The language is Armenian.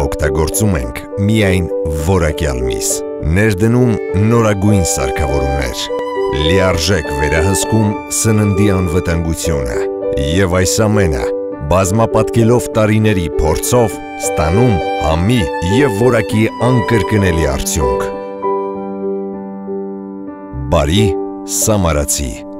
օգտագործում ենք միայն որակյալ միս, ներդնում նորագույն սարքավորումներ, լիարժեք վերահսկում սննդի անվտանգությունը և այս ամենը բազմապատկելով տարիների փորձով ստանում համի և որակի անկրկնելի արդյունք։ Բարի Սամարացի